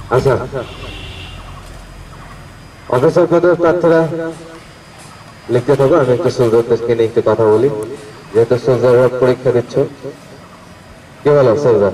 আচ্ছা, অফিসার পদের প্রার্থীরা লিখতে থাকো, আমি একটু সোলজারদেরকে নিয়ে একটু কথা বলি, যেহেতু সোলজাররা পরীক্ষা দিচ্ছ। কি বলো সোলজার?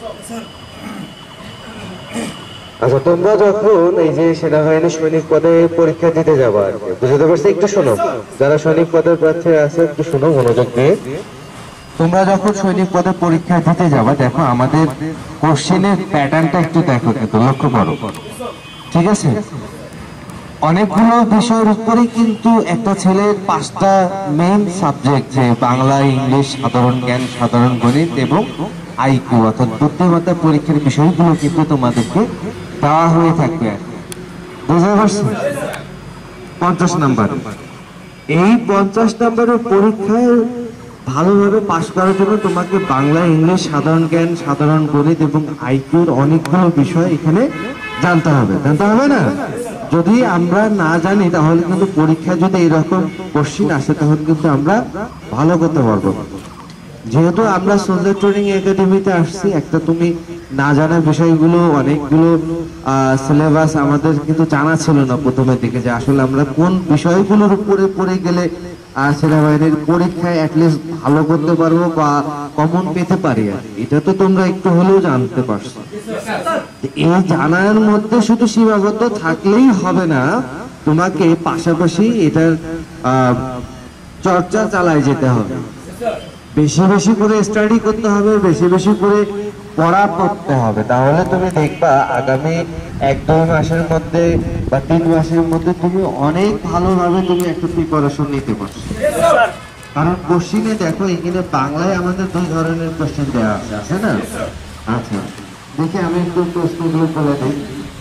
আচ্ছা, তোমরা যখন এই যে সেনাবাহিনী সৈনিক পদে পরীক্ষা দিতে যাবা আর কি, বুঝতে পারছি? একটু শোনো, যারা সৈনিক পদের প্রার্থী আছে একটু শোনো মনোযোগ দিয়ে। তোমরা যখন সৈনিক পদে পরীক্ষা দিতে যাবা, দেখো আমাদের কোশ্চেনের প্যাটার্নটা একটু দেখো, কিন্তু লক্ষ্য করো, ঠিক আছে? অনেকগুলো বিষয়ের উপরে কিন্তু একটা ছেলের 5টা মেইন সাবজেক্ট, যে বাংলা, ইংলিশ, সাধারণ জ্ঞান, সাধারণ গণিত এবং আইকিউ অর্থাৎ বুদ্ধিমত্তা পরীক্ষার বিষয়গুলো কিন্তু তোমাদেরকে দেওয়া হয়ে থাকবে। বুঝতে পারছো? 50 নাম্বার। এই 50 নাম্বারের পরীক্ষায় ভালোভাবে পাশ করার জন্য তোমাকে বাংলা, ইংলিশ, সাধারণ জ্ঞান, সাধারণ গণিত এবং আইকিউর অনেকগুলো বিষয় এখানে জানতে হবে। জানতে হবে না? যদি আমরা না জানি তাহলে কিন্তু পরীক্ষায় যদি এরকম কোশ্চিন আসে তাহলে কিন্তু আমরা ভালো করতে পারবো। যেহেতু আমরা সোলজার ট্রেনিং একাডেমিতে আসছি, একটা তুমি না জানা বিষয়গুলো, অনেকগুলো সিলেবাস আমাদের কিন্তু জানা ছিল না প্রথমের দিকে, যে আসলে আমরা কোন বিষয়গুলোর উপরে পড়ে গেলে সেনাবাহিনীর পরীক্ষায় অ্যাটলিস্ট ভালো করতে পারবো বা কমন পেতে পারি। আর এটা তো তোমরা একটু হলেও জানতে পারছো। এই জানার মধ্যে শুধু সীমাবদ্ধ থাকলেই হবে না, তোমাকে পাশাপাশি এটার চর্চা চালায় যেতে হবে। বেশি বেশি করে স্টাডি করতে হবে, বেশি বেশি করে পড়া করতে হবে। তাহলে তুমি দেখবা আগামী 1-2 মাসের মধ্যে বা 3 মাসের মধ্যে তুমি অনেক ভালোভাবে তুমি একটা প্রিপারেশন নিতে পারছো। কারণ কোশ্চিনে দেখো এখানে বাংলায় আমাদের 2 ধরনের কোশ্চেন দেওয়া আছে, আছে না? আচ্ছা, দেখি আমি একটু প্রশ্নগুলো বলে দিই।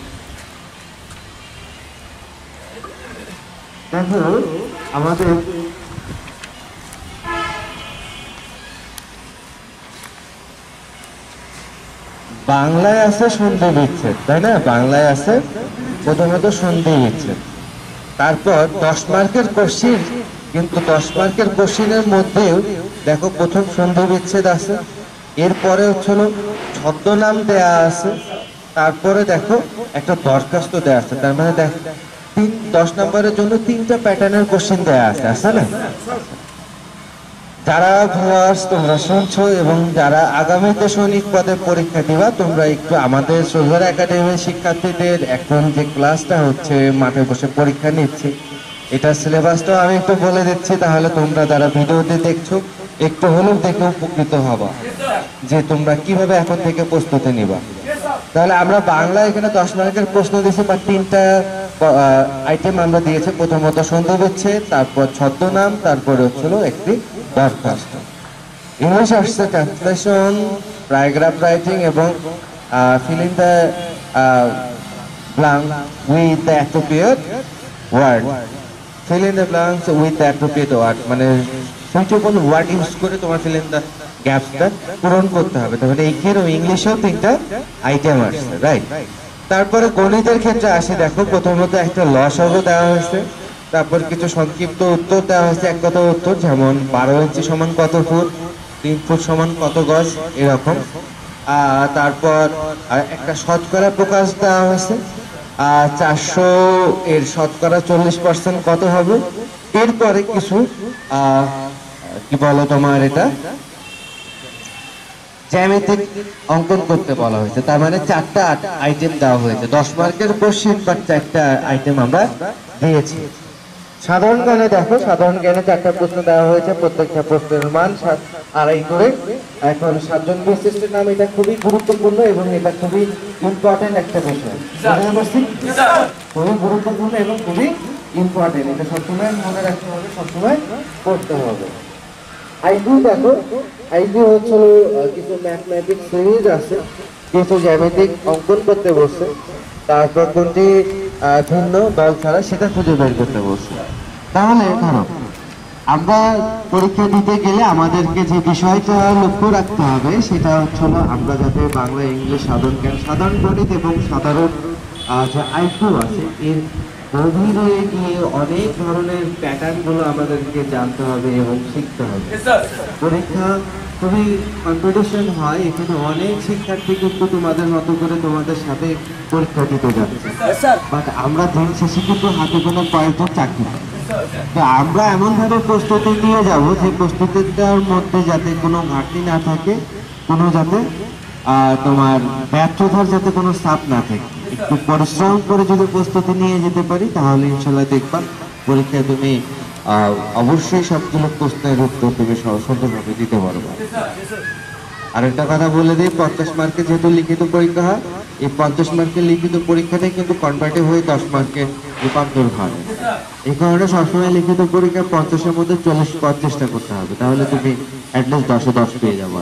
দেখো আমাদের বাংলায় আছে সন্ধি বিচ্ছেদ, তাই না? বাংলায় আছে প্রথমত সন্ধি বিচ্ছেদ, তারপর 10 মার্কের কোশ্চিন, কিন্তু 10 মার্কের কোশ্চিনের মধ্যেও দেখো প্রথম সন্ধি বিচ্ছেদ আছে, এরপরে হচ্ছিল ছদ্মনাম দেয়া আছে, তারপরে দেখো একটা দরখাস্ত দেয়া আছে। তার মানে দেখো 10 নম্বরের জন্য 3টা প্যাটার্নের কোশ্চিন দেয়া আছে, আছে না? যারা ভিউয়ার্স তোমরা শুনছো এবং যারা আগামীতে সৈনিক পদে পরীক্ষা দিবা, তোমরা একটু আমাদের সোলজার একাডেমির শিক্ষার্থীদের এখন যে ক্লাসটা হচ্ছে, মাঠে বসে পরীক্ষা নিচ্ছে, এটা সিলেবাসটাও আমি একটু বলে দিচ্ছি, তাহলে তোমরা যারা ভিডিওতে দেখছো একটু হলেও দেখে উপকৃত হবা যে তোমরা কিভাবে এখন থেকে প্রস্তুতি নিবা। তাহলে আমরা বাংলা এখানে 10 মার্কের প্রশ্ন দিয়েছি, বা 3টা আইটেম আমরা দিয়েছি। প্রথমত সন্ধি বিচ্ছেদ, তারপর ছদ্মনাম, তারপরে হচ্ছিল একটি দরখাস্ত। ইংলিশ আসছে ট্রান্সলেশন, প্যারাগ্রাফ রাইটিং এবং fill in the blank with the appropriate word. Fill in the blanks with the appropriate word, মানে সুইটেবল ওয়ার্ড ইউজ করে তোমার fill in the গ্যাপসটা পূরণ করতে হবে। তাহলে এইখানেও ইংলিশেও 3টা আইটেম আসছে, রাইট? তারপরে গণিতের ক্ষেত্রে আসে, দেখো প্রথমত একটা লসাগু দেওয়া হয়েছে, তারপর কিছু সংক্ষিপ্ত উত্তর দেওয়া হয়েছে, এক কথা উত্তর, যেমন 12 ইঞ্চি সমান কত ফুট, 3 ফুট সমান কত গজ, এরকম। তারপর একটা শতকরা প্রকাশ দেওয়া হয়েছে, 400 এর শতকরা 40% কত হবে। এরপরে কিছু কি বলো তোমার এটা জ্যামিতিক অঙ্কন করতে বলা হয়েছে। তার মানে 4টা আইটেম দেওয়া হয়েছে। 10 মার্কের কোশ্চেন, বাট 4টা আইটেম আমরা দিয়েছি। সাধারণ জ্ঞানে দেখো, সাধারণ জ্ঞানে 4টা প্রশ্ন দেওয়া হয়েছে, প্রত্যেকটা প্রশ্নের মান 2.5 করে। এখন 7 জন বিশিষ্টের নাম, এটা খুবই গুরুত্বপূর্ণ এবং এটা খুবই ইম্পর্টেন্ট একটা বিষয়, খুবই গুরুত্বপূর্ণ এবং খুবই ইম্পর্টেন্ট। এটা সবসময় মনে রাখতে হবে, সবসময় পড়তে হবে। আইকিউ দেখো, আইকিউ হচ্ছে কিছু ম্যাথমেটিক্স সিরিজ আছে, কিছু জ্যামিতিক অঙ্কন করতে বসছে, তারপর কোনটি ভিন্ন দল ছাড়া সেটা খুঁজে বের করতে বসছে। তাহলে ধরো আমরা পরীক্ষা দিতে গেলে আমাদেরকে যে বিষয়টা লক্ষ্য রাখতে হবে সেটা হচ্ছিল আমরা যাতে বাংলা, ইংলিশ, সাধারণ জ্ঞান, সাধারণ গণিত এবং সাধারণ যে আইকিউ আছে এর গভীরে গিয়ে অনেক ধরনের প্যাটার্ন গুলো আমাদেরকে জানতে হবে এবং শিখতে হবে। পরীক্ষা খুবই কম্পিটিশন হয়, এখানে অনেক শিক্ষার্থী কিন্তু তোমাদের মতো করে তোমাদের সাথে পরীক্ষা দিতে যাচ্ছে, বাট আমরা দিন শেষে কিন্তু হাতে কোনো কয়েকজন চাকরি পাই। তো আমরা এমনভাবে প্রস্তুতি নিয়ে যাব যে প্রস্তুতিটার মধ্যে যাতে কোনো ঘাটতি না থাকে, কোনো যাতে তোমার ব্যর্থতার যাতে কোনো চাপ না থাকে। একটু পরিশ্রম করে যদি প্রস্তুতি নিয়ে যেতে পারি তাহলে ইনশাল্লাহ দেখবা পরীক্ষায় তুমি অবশ্যই সবগুলো প্রশ্নের উত্তর তুমি সুন্দরভাবে দিতে পারবে। আরেকটা কথা বলে দিই, 50 মার্কের যেহেতু লিখিত পরীক্ষা হয়, এই 50 মার্কের লিখিত পরীক্ষাটাই কিন্তু কনভার্টে হয়ে 10 মার্কের রূপান্তর হয়। এই কারণে সবসময় লিখিত পরীক্ষা 50-এর মধ্যে 40 পাওয়ার চেষ্টা করতে হবে, তাহলে তুমি অ্যাটলিস্ট 10-এ 10 পেয়ে যাবো।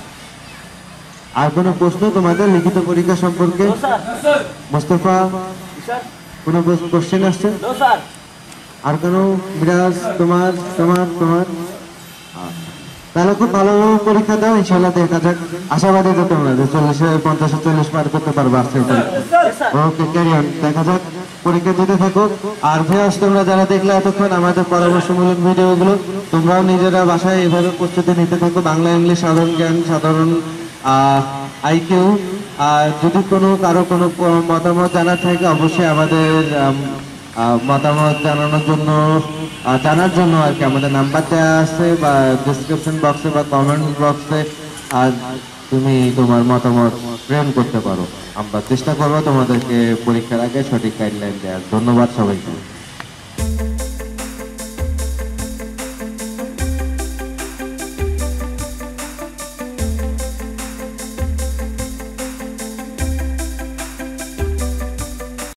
আর কোনো প্রশ্ন তোমাদের লিখিত পরীক্ষা সম্পর্কে? মোস্তফা, কোনো কোশ্চেন আসছে? আর কোনো বিরাজ? তোমার তোমার তোমার তাহলে খুব ভালোভাবে পরীক্ষা দাও, ইনশাল্লাহ দেখা যাক। আশাবাদী তো তোমরা 40-50-40 পার করতে পারবে আজকের পরীক্ষা। ওকে, ক্যারি অন, দেখা যাক, পরীক্ষা দিতে থাকো। আর ভিউয়ার্স, তোমরা যারা দেখলে এতক্ষণ আমাদের পরামর্শমূলক ভিডিওগুলো, তোমরাও নিজেরা বাসায় এভাবে প্রস্তুতি নিতে থাকো। বাংলা, ইংলিশ, সাধারণ জ্ঞান, সাধারণ আইকিউ। আর যদি কারো কোনো মতামত জানার থাকে অবশ্যই আমাদের মতামত জানার জন্য আর কি আমাদের নাম্বার দেওয়া আছে বা ডিসক্রিপশন বক্সে বা কমেন্ট বক্সে, আর তুমি তোমার মতামত প্রেরণ করতে পারো। আমরা চেষ্টা করবো তোমাদেরকে পরীক্ষার আগে সঠিক গাইডলাইন দেওয়ার। ধন্যবাদ সবাইকে।